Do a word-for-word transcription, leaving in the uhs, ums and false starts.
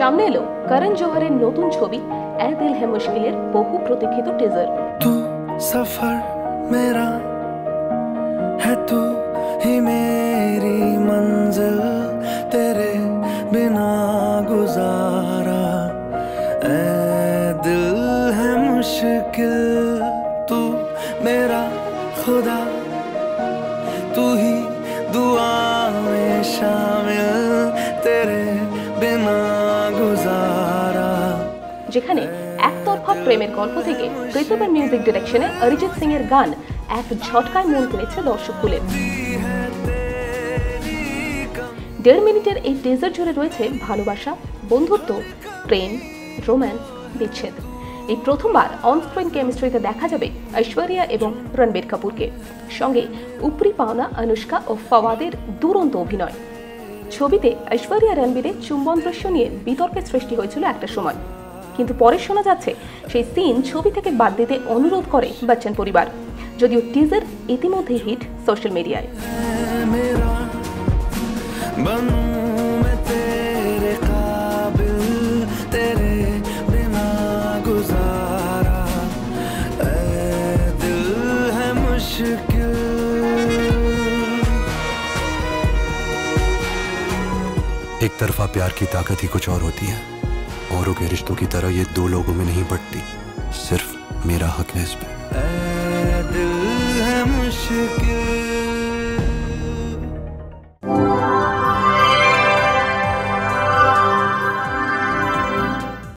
সামনে এলো করণ জোহরের নতুন ছবি এ দিল হ্যায় মুশকিলের বহু প্রতীক্ষিত টিজার। তু সফর মেরা है तू ही मेरी मंजिल तेरे बिना गुजारा ऐ दिल है मुश्किल तू मेरा खुदा तू ही दुआ में शामिल तेरे बिना गुजारा। যেখানে একতরফা প্রেমের গল্প থেকে প্রীতমের মিউজিক ডিরেকশনে অরিজিৎ সিং এর গান এক ঝটকায় মন কেড়েছে দর্শককুলের। দেড় মিনিটের এই টিজার জুড়ে রয়েছে ভালোবাসা, বন্ধুত্ব, প্রেম, রোম্যান্স, বিচ্ছেদ। এই প্রথমবার অনস্ক্রিন কেমিস্ট্রিতে দেখা যাবে ঐশ্বরিয়া এবং রণবীর কাপুরকে, সঙ্গে উপরি পাওনা অনুষ্কা ও ফাওয়াদের দুরন্ত অভিনয়। ছবিতে ঐশ্বরিয়া রণবীরের চুম্বন দৃশ্য নিয়ে বিতর্কের সৃষ্টি হয়েছিল একটা সময়, কিন্তু পরে শোনা যাচ্ছে সেই সিন ছবি থেকে বাদ দিতে অনুরোধ করে বচ্চন পরিবার, যদিও টিজার ইতিমধ্যে হিট সোশ্যাল মিডিয়ায়। एक तरफा प्यार की ताकत ही कुछ और होती है। औरों के रिश्तों की तरह ये दो लोगों में नहीं बढ़ती, सिर्फ मेरा हक है इस पे। दिल है मुश्किल।